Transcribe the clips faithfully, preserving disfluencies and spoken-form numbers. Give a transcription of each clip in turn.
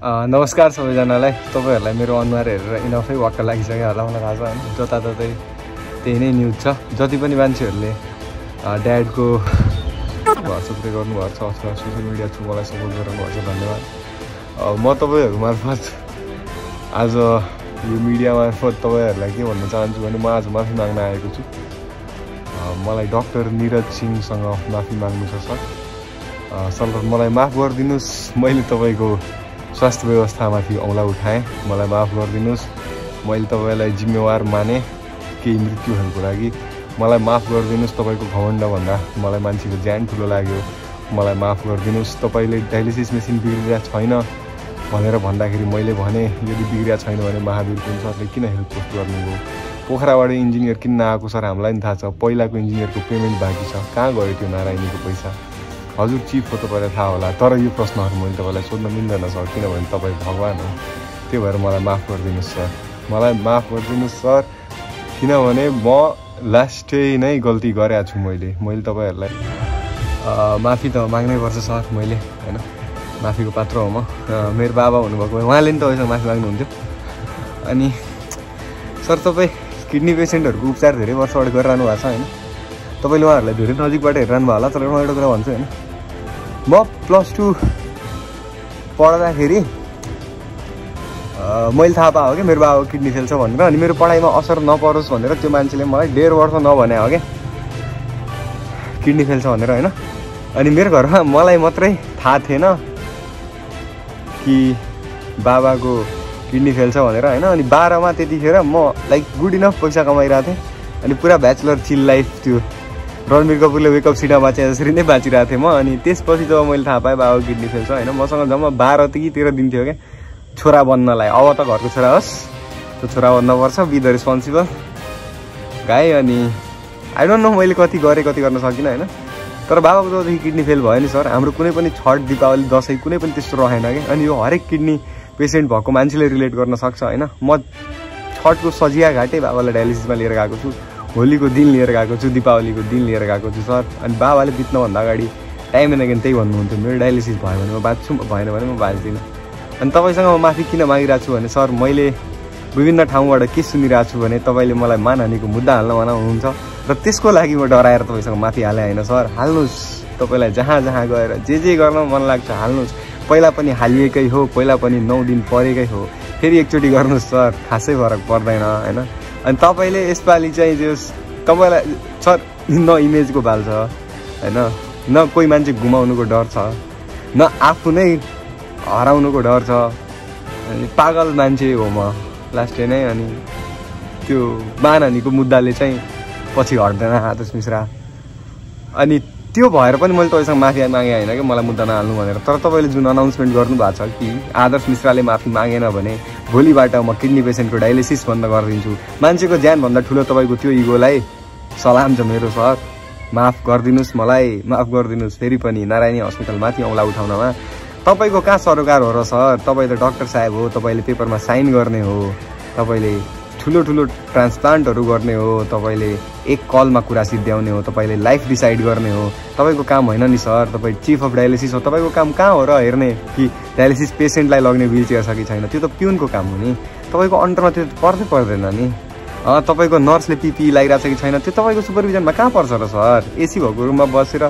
नमस्कार सबैजनालाई। तपाईहरुलाई मेरो अनुहार हेरेर इनफै वाक्क लागिसक्यो होला मलाई थाहा छ हैन। जताततै त्यही नै न्युज छ। जति पनि मान्छेहरुले ड्याडको घर सब्स्क्राइब गर्नुभएको छ अथवा सोशल मिडिया थ्रु मलाई सपोर्ट गर्नुभएको छ, धन्यवाद। म तपाईहरु मार्फत आज यो मिडिया मार्फत तपाईहरुलाई के भन्न चाहन्छु भने म आज माफी माग्न आएको छु। मलाई डाक्टर नीरज सिंहसँग माफी माग्नु छ सर। सर मलाई माफ गरिदिनुस्, मैले तपाईको स्वास्थ्य व्यवस्थामाथि औँला उठाएँ, मलाई माफ गरिदिनुस्। मैले तपाईलाई जिम्मेवार माने केही मृत्युहरूको लागि, मलाई माफ गरिदिनुस्। तपाईको घमण्ड भन्दा मलाई मान्छेको ज्यान ठुलो लाग्यो, मलाई माफ गरिदिनुस्। तपाईले डायलिसिस मेसिन बिग्रिरहेको छैन भनेर भन्दाखेरि मैले भने यदि बिग्रिया छैन भने महावीर कुन सरले किन हेल्प पोस्ट गर्नुभयो? पोखराबाट इन्जिनियर किन नआएको सर? हामीलाई पनि थाहा छ पहिलाको इन्जिनियरको पेमेन्ट बाँकी छ, कहाँ गयो त्यो नारायणीको पैसा? हजुर चिफ हो, तपाईँलाई थाहा होला। तर यो प्रश्नहरू मैले तपाईँलाई सोध्न मिल्दैन सर, किनभने तपाईँ भगवान हो। त्यही भएर मलाई माफ गरिदिनुहोस् सर, मलाई माफ गरिदिनुहोस् सर। किनभने म लास्टै नै गल्ती गरेको छु। मैले मैले तपाईँहरूलाई माफी त माग्नै पर्छ सर, मैले होइन माफीको पात्र हो म। मेरो बाबा हुनुभएको भए उहाँले नि तपाईँसँग माफी माग्नुहुन्थ्यो। अनि सर तपाईँ किडनी पेसेन्टहरूको उपचार धेरै वर्षबाट गरिरहनु भएको छ होइन? तपाईँले उहाँहरूलाई धेरै नजिकबाट हेरिरहनु भयो होला। तर म एउटा कुरा भन्छु होइन, म प्लस टू पढ्दाखेरि मैले थाहा पाएँ हो क्या मेरो बाबाको किडनी फेल छ भनेर। अनि मेरो पढाइमा असर नपरोस् भनेर त्यो मान्छेले मलाई डेढ वर्ष नभने हो क्या किडनी फेल छ भनेर होइन। अनि मेरो घरमा मलाई मात्रै थाहा थिएन कि बाबाको किडनी फेल छ भनेर होइन। अनि बाह्रमा त्यतिखेर म लाइक गुड इनफ पैसा कमाइरहेको थिएँ। अनि पुरा ब्याचलर चिल लाइफ त्यो रणबीर कपुरले वेकअप सिटमा बाँचे जसरी नै बाँचिरहेको थिएँ म। अनि त्यसपछि जब मैले थाहा पाएँ बाबाको किडनी फेल छ होइन, मसँग जम्मा बाह्र कि तेह्र दिन थियो क्या छोरा बन्नलाई। अब त घरको छोरा होस्, त्यो छोरा बन्नुपर्छ, बी द रेस्पोन्सिबल गाई। अनि आई डोन्ट नो मैले कति गरेँ कति गर्न सकिनँ होइन। तर बाबाको जबदेखि किडनी फेल भयो नि सर, हाम्रो कुनै पनि छठ दीपावली दसैँ कुनै पनि त्यस्तो रहेन क्या। अनि यो हरेक किडनी पेसेन्ट भएको मान्छेले रिलेट गर्न सक्छ होइन। म छठको सजिया घाटै बाबालाई डायलिसिसमा लिएर गएको छु, होलीको दिन लिएर गएको छु, दीपावलीको दिन लिएर गएको छु सर। अनि बाबाले बित्नुभन्दा अगाडि टाइम एन्ड अगेन त्यही भन्नुहुन्थ्यो, मेरो डायलिसिस भयो भने म बाँच्छु, भएन भने म बाँच्दिनँ। अनि तपाईँसँग म माफी किन मागिरहेको छु भने सर, मैले विभिन्न ठाउँबाट के सुनिरहेको छु भने तपाईँले मलाई मानहानीको मुद्दा हाल्न भनाउनुहुन्छ र त्यसको लागि म डराएर तपाईँसँग माफी हालेँ होइन सर। हाल्नुहोस्, तपाईँलाई जहाँ जहाँ गएर जे जे गर्न मन लाग्छ हाल्नुहोस्। पहिला पनि हालिएकै हो, पहिला पनि नौ दिन परेकै हो, फेरि एकचोटि गर्नुहोस् सर, खासै फरक पर्दैन होइन। अनि तपाईँले यसपालि चाहिँ जो तपाईँलाई सर न इमेजको बाल छ होइन, न कोही मान्छे घुमाउनुको डर छ, न आफू नै हराउनुको डर छ। अनि पागल मान्छे हो म लास्टै नै। अनि त्यो मानहानीको मुद्दाले चाहिँ पछि हट्दैन आदर्श मिश्रा। अनि त्यो भएर पनि मैले तपाईँसँग माफी मागेँ होइन कि मलाई मुद्दा नहाल्नु भनेर। तर तपाईँले जुन अनाउन्समेन्ट गर्नुभएको छ कि आदर्श मिश्राले माफी मागेन भने भोलिबाट म किडनी पेसेन्टको डायलिसिस बन्द गरिदिन्छु, मान्छेको ज्यानभन्दा ठुलो तपाईँको त्यो इगोलाई सलाम छ मेरो सर। माफ गरिदिनुहोस्, मलाई माफ गरिदिनुहोस्। फेरि पनि नारायणी हस्पिटलमाथि औँला उठाउनमा तपाईँको कहाँ सरोकार हो र सर? तपाईँ त डाक्टर साहेब हो, तपाईँले पेपरमा साइन गर्ने हो, तपाईँले ठुलो ठुलो ट्रान्सप्लान्टहरू गर्ने हो, तपाईँले एक कलमा कुरा सिद्ध्याउने हो, तपाईँले लाइफ डिसाइड गर्ने हो। तपाईँको काम होइन नि सर, तपाईँ चिफ अफ डायलिसिस हो। तपाईँको काम कहाँ हो र हेर्ने कि डायलिसिस पेसेन्टलाई लग्ने व्हिल चेयर छ कि छैन? त्यो त पिउनको काम हो नि, तपाईँको अन्डरमा त्यो पर्दै पर्दैन नि। तपाईँको नर्सले पिपी लगाइरहेको छ कि छैन त्यो तपाईँको सुपरभिजनमा कहाँ पर्छ र सर? एसी भएको रुममा बसेर।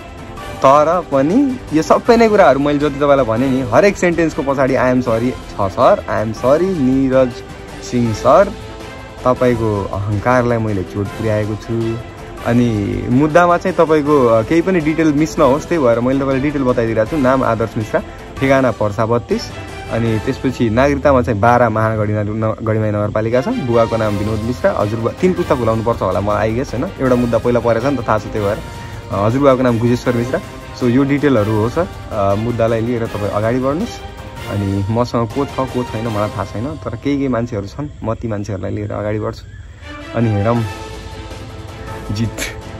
तर पनि यो सबै नै कुराहरू मैले जति तपाईँलाई भने नि हरेक सेन्टेन्सको पछाडि आइएम सरी छ sir. I'm sorry Neeraj Singh sir, तपाईँको अहङ्कारलाई मैले चोट पुर्याएको छु। अनि मुद्दामा चाहिँ तपाईँको केही पनि डिटेल मिस नहोस्, त्यही भएर मैले तपाईँलाई डिटेल बताइदिरहेको छु। नाम आदर्श मिश्रा, ठेगाना पर्सा बत्तिस। अनि त्यसपछि नागरिकतामा चाहिँ बाह्र महागढी गढीमाई नगरपालिका छ। बुवाको नाम विनोद मिश्रा। हजुरबा तिन पुस्ता खुलाउनु पर्छ होला मलाई आई गेस होइन, एउटा मुद्दा पहिला परेछ नि त थाहा छ, त्यही भएर हजुरबाको नाम गुजेश्वर मिश्रा। सो यो डिटेलहरू हो सर। मुद्दालाई लिएर तपाईँ अगाडि बढ्नुहोस्। अनि मसँग को छ को छैन मलाई थाहा छैन, तर केही केही मान्छेहरू छन्, म ती मान्छेहरूलाई लिएर अगाडि बढ्छु। अनि हेरौँ जित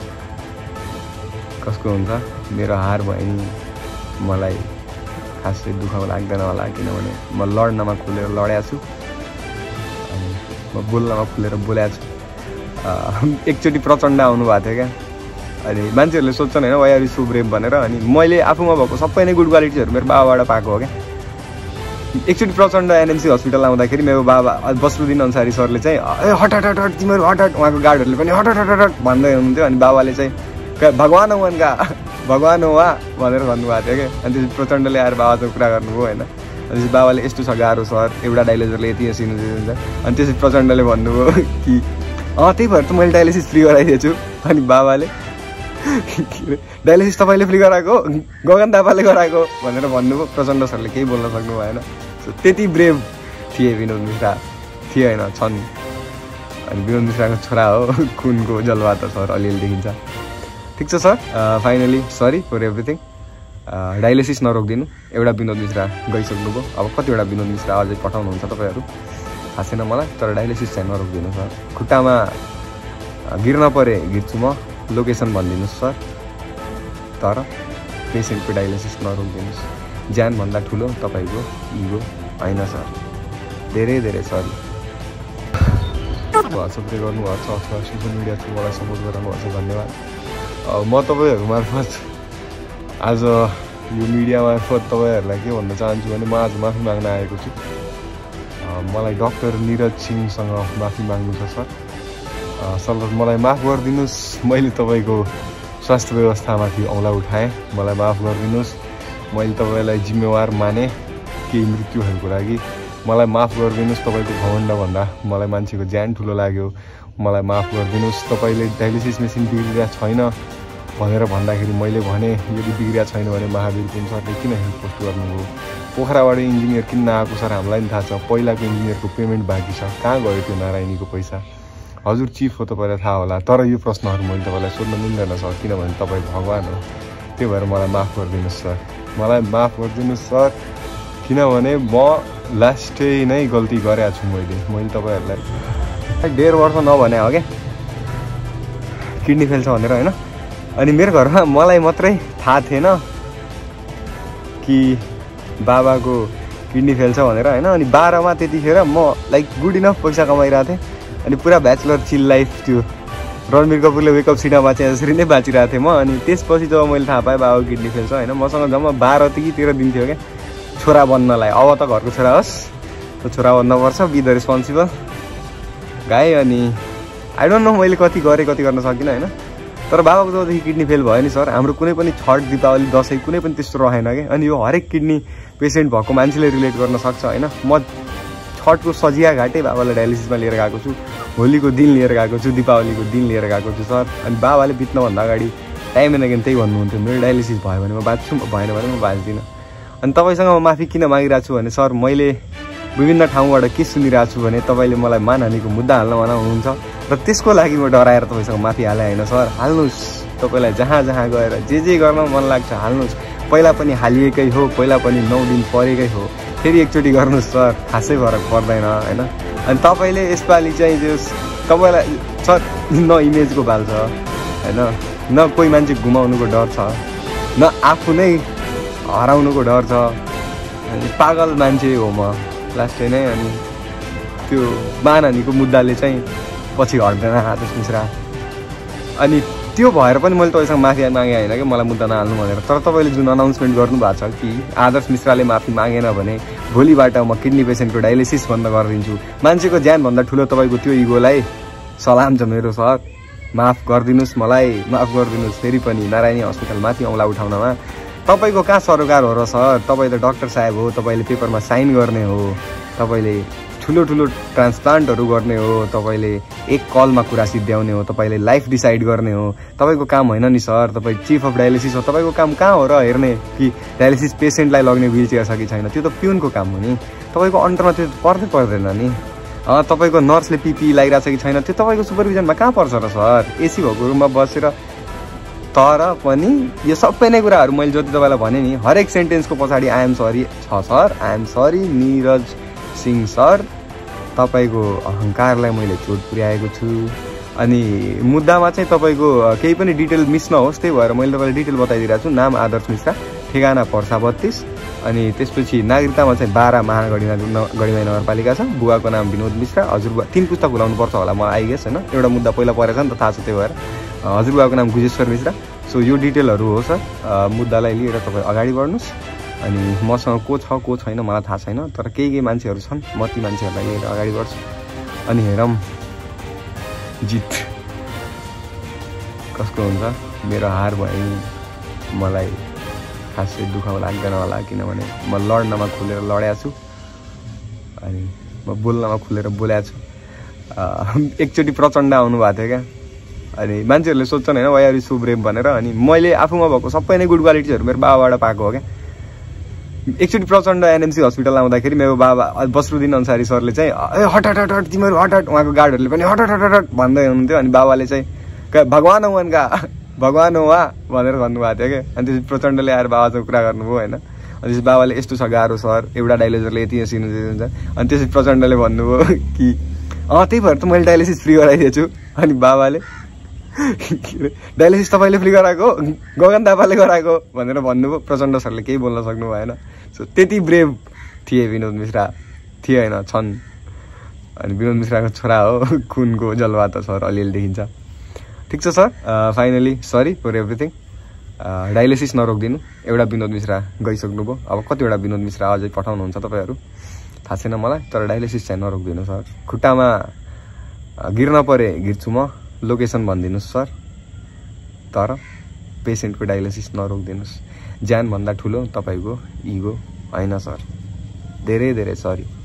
कसको हुन्छ। मेरो हार भयो नि मलाई खासै दुःख लाग्दैन होला, किनभने म लड्नमा खुलेर लडेको छु अनि म बोल्नमा खुलेर बोलेको छु। एकचोटि प्रचण्ड आउनुभएको थियो क्या, अनि मान्छेहरूले सोध्छन् होइन why are you so brave भनेर। अनि मैले आफूमा भएको सबै नै गुड क्वालिटिजहरू मेरो बाबाबाट पाएको हो क्या। एकचोटि प्रचण्ड एनएमसी हस्पिटल आउँदाखेरि मेरो बाबा बस्रुद्दिन अन्सारी सरले चाहिँ ए हट हट हट हट तिमीहरू हट हट उहाँको गार्डहरूले पनि हट हट हट हट भन्दै हुनुहुन्थ्यो। अनि बाबाले चाहिँ भगवान हो वनका भगवान हो वा भनेर भन्नुभएको थियो क्या। अनि त्यसपछि प्रचण्डले आएर बाबासँग कुरा गर्नुभयो होइन। अनि बाबाले यस्तो छ गाह्रो सर एउटा डायलिसिसले यति सिनु दिन्छ। अनि त्यसपछि प्रचण्डले भन्नुभयो कि अँ त्यही भएर त मैले डायलिसिस फ्री गराइदिएको छु। अनि बाबाले डायलिसिस तपाईँले फ्री गराएको गगन थापाले गराएको भनेर भन्नुभयो। प्रचण्ड सरले केही बोल्न सक्नु भएन। सो त्यति ब्रेभ थिए विनोद मिश्रा थिए होइन छन्। अनि विनोद मिश्राको छोरा हो खुनको जलवा त सर अलिअलि देखिन्छ। ठिक छ sir finally sorry for everything. Dialysis नरोकिदिनु। एउटा विनोद मिश्रा गइसक्नुभयो। अब कतिवटा विनोद मिश्रा अझै पठाउनुहुन्छ तपाईँहरू थाहा छैन मलाई। तर डायलिसिस चाहिँ नरोकिदिनु सर। खुट्टामा गिर्न परे गिर्छु म लोकेसन भनिदिनुहोस् सर। तर पेसेन्टको डायलिसिस नरोकिदिनुहोस्। ज्यानभन्दा ठुलो तपाईँको इगो होइन सर। धेरै धेरै सरी। सबले गर्नुभएको छ अथवा सोसियल मिडिया थ्रु मलाई सपोर्ट गराउनुभएको छ धन्यवाद। म तपाईँहरू मार्फत आज यो मिडिया मार्फत तपाईँहरूलाई के भन्न चाहन्छु भने म आज माफी माग्न आएको छु। मलाई डाक्टर निरज सिंहसँग माफी माग्नु छ सर। सर मलाई माफ गरिदिनुहोस्। मैले तपाईँको स्वास्थ्य व्यवस्थामाथि औँला उठाएँ। मलाई माफ गरिदिनुहोस्। मैले तपाईँलाई जिम्मेवार माने केही मृत्युहरूको लागि। मलाई माफ गरिदिनुहोस्। तपाईँको घमण्डभन्दा मलाई मान्छेको ज्यान ठुलो लाग्यो। मलाई माफ गरिदिनुहोस्। तपाईँले डायलिसिस मेसिन बिग्रिरहेको छैन भनेर भन्दाखेरि मैले भने यदि बिग्रिया छैन भने महावीर कुन सरले किन हेल्प पोस्ट गर्नुभयो। पोखराबाट इन्जिनियर किन नआएको सर हामीलाई पनि थाहा छ। पहिलाको इन्जिनियरको पेमेन्ट बाँकी छ कहाँ गयो त्यो नारायणीको पैसा। हजुर चिफ हो तपाईँलाई थाहा होला। तर यो प्रश्नहरू मैले तपाईँलाई सोध्न मिल्दैन सर किनभने तपाईँ भगवान हो। त्यही भएर मलाई माफ गरिदिनुहोस् सर। मलाई माफ गरिदिनुहोस् सर किनभने म लास्टै नै गल्ती गरेको छु। मैले मैले तपाईँहरूलाई डेढ वर्ष नभने हो क्या किडनी फेल छ भनेर होइन। अनि मेरो घरमा मलाई मात्रै थाहा थिएन कि बाबाको किडनी फेल छ भनेर होइन। अनि बाह्रमा त्यतिखेर म लाइक गुड इनफ पैसा कमाइरहेको थिएँ। अनि पुरा ब्याचलर चिल लाइफ त्यो रणवीर कपुरले वेकअप सिटमा बाँचे जसरी नै बाँचिरहेको थिएँ म। अनि त्यसपछि जब मैले थाहा पाएँ बाबाको किडनी फेल छ होइन मसँग जम्मा बाह्र कि तेह्र दिन थियो क्या छोरा बन्नलाई। अब त घरको छोरा होस् त छोरा बन्नुपर्छ बी द रेस्पोन्सिबल गाई। अनि आई डोन्ट नो मैले कति गरेँ कति गर्न सकिनँ होइन। तर बाबाको जबदेखि किडनी फेल भयो नि सर हाम्रो कुनै पनि छठ दीपावली दसैँ कुनै पनि त्यस्तो रहेन कि। अनि यो हरेक किडनी पेसेन्ट भएको मान्छेले रिलेट गर्न सक्छ होइन। म छठको सजिया घाटै बाबालाई डायलिसिसमा लिएर गएको छु। होलीको दिन लिएर गएको छु। दीपावलीको दिन लिएर गएको छु सर। अनि बाबाले बित्नुभन्दा अगाडि टाइम एन्ड अगेन त्यही भन्नुहुन्थ्यो मेरो डायलिसिस भयो भने म बाँच्छु भएन भने म बाँच्दिनँ। अनि तपाईँसँग म माफी किन मागिरहेको छु भने सर मैले विभिन्न ठाउँबाट के सुनिरहेको छु भने तपाईँले मलाई मानहानिको मुद्दा हाल्न भना हुनुहुन्छ र त्यसको लागि म डराएर तपाईँसँग माफी हालेँ होइन सर। हाल्नुहोस् तपाईँलाई जहाँ जहाँ गएर जे जे गर्न मन लाग्छ हाल्नुहोस्। पहिला पनि हालिएकै हो पहिला पनि नौ दिन परेकै हो फेरि एकचोटि गर्नुहोस् सर खासै फरक पर्दैन होइन। अनि तपाईँले यसपालि चाहिँ जो तपाईँलाई सर न इमेजको बाल छ होइन न कोही मान्छे घुमाउनुको डर छ न आफू नै हराउनुको डर छ। अनि पागल मान्छे हो म लास्टै नै। अनि त्यो मानहानिको मुद्दाले चाहिँ पछि हट्दैन आदर्श मिश्रा। अनि त्यो भएर पनि मैले तपाईँसँग माफी मागेँ होइन कि मलाई मुद्दा नहाल्नु भनेर। तर तपाईँले जुन अनाउन्समेन्ट गर्नुभएको छ कि आदर्श मिश्राले माफी मागेन भने भोलिबाट म किडनी पेसेन्टको डायलिसिस बन्द गरिदिन्छु। मान्छेको ज्यानभन्दा ठुलो तपाईँको त्यो इगोलाई सलाम छ मेरो सर। माफ गरिदिनुहोस् मलाई माफ गरिदिनुहोस्। फेरि पनि नारायणी हस्पिटलमाथि औँला उठाउनमा तपाईँको कहाँ सरोकार हो र सर। तपाईँ त डाक्टर साहेब हो। तपाईँले पेपरमा साइन गर्ने हो। तपाईँले ठुलो ठुलो ट्रान्सप्लान्टहरू गर्ने हो। तपाईँले एक कलमा कुरा सिद्ध्याउने हो। तपाईँले लाइफ डिसाइड गर्ने हो। तपाईँको काम होइन नि सर। तपाईँ चिफ अफ डायलिसिस हो। तपाईँको काम कहाँ हो र हेर्ने कि डायलिसिस पेसेन्टलाई लग्ने व्हिल चेयर छ कि छैन। त्यो त पिउनको काम हो नि। तपाईँको अन्डरमा त्यो पर्दै पर्दैन नि। तपाईँको नर्सले पिपी लगाइरहेको छ कि छैन त्यो तपाईँको सुपरभिजनमा कहाँ पर्छ र सर। एसी भएको रुममा बसेर। तर पनि यो सबै नै कुराहरू मैले जति तपाईँलाई भने नि हरेक सेन्टेन्सको पछाडि आइएम सरी छ sir. I'm sorry Neeraj Singh sir. तपाईँको अहङ्कारलाई मैले चोट पुर्याएको छु। अनि मुद्दामा चाहिँ तपाईँको केही पनि डिटेल मिस नहोस् त्यही भएर मैले तपाईँलाई डिटेल बताइदिरहेको छु। नाम आदर्श मिश्रा ठेगाना पर्सा बत्तिस। अनि त्यसपछि नागरिकतामा चाहिँ बाह्र महागढीमा गढीमाई नगरपालिका छ। बुवाको नाम विनोद मिश्रा। हजुरबुवा तिन पुस्तक भुलाउनु पर्छ होला म आई गेस होइन। एउटा मुद्दा पहिला परेछ नि त थाहा छ त्यही भएर। हजुरबुवाको नाम गुजेश्वर मिश्रा। सो यो डिटेलहरू हो सर। मुद्दालाई लिएर तपाईँ अगाडि बढ्नुहोस्। अनि मसँग को छ को छैन मलाई थाहा छैन, तर केही केही मान्छेहरू छन्, म ती मान्छेहरूलाई लिएर अगाडि बढ्छु। अनि हेरौँ जित कसको हुन्छ। मेरो हार भयो मलाई खासै दुःख लाग्दैन होला, किनभने म लड्नमा खुलेर लडेको छु अनि म बोल्नमा खुलेर बोलेको छु। एकचोटि प्रचण्ड आउनुभएको थियो क्या, अनि मान्छेहरूले सोध्छन् होइन why are you so brave भनेर, अनि मैले आफूमा भएको सबै नै गुड क्वालिटिजहरू मेरो बाबाबाट पाएको हो क्या। एकचोटि प्रचण्ड एनएमसी हस्पिटल आउँदाखेरि मेरो बाबा बसरुद्दिन अन्सारी सरले चाहिँ ए हट हट हट तिमीहरू हट हट, उहाँको गार्डहरूले पनि हट हट हट हट भन्दै हुनुहुन्थ्यो। अनि बाबाले चाहिँ भगवान हो उनका भगवान हो उहाँ भनेर भन्नुभएको थियो क्या। अनि त्यसपछि प्रचण्डले आएर बाबासँग कुरा गर्नुभयो होइन। अनि त्यसपछि बाबाले यस्तो छ गाह्रो सर, एउटा डायलिसिसले यति सिनु हुन्छ। अनि त्यसपछि प्रचण्डले भन्नुभयो कि अँ त्यही भएर त मैले डायलिसिस फ्री गराइदिएको छु। अनि बाबाले डायलिसिस तपाईँले फ्री गराएको, गगन थापाले गराएको भनेर भन्नुभयो। प्रचण्ड सरले केही बोल्न सक्नु भएन। सो त्यति ब्रेभ थिए विनोद मिश्रा, थिए होइन छन्। अनि विनोद मिश्राको छोरा हो, खुनको जलवा त सर अलिअलि देखिन्छ। ठिक छ sir, finally sorry for everything. Dialysis नरोकिदिनु, एउटा विनोद मिश्रा गइसक्नुभयो, अब कतिवटा विनोद मिश्रा अझै पठाउनुहुन्छ तपाईँहरू थाहा छैन मलाई, तर डायलिसिस चाहिँ नरोकिदिनु सर। खुट्टामा गिर्न परे गिर्छु म, लोकेसन भनिदिनुहोस् सर, तर पेसेन्टको डायलिसिस नरोकिदिनुहोस्। ज्यानभन्दा ठुलो तपाईँको इगो होइन सर। धेरै धेरै सरी।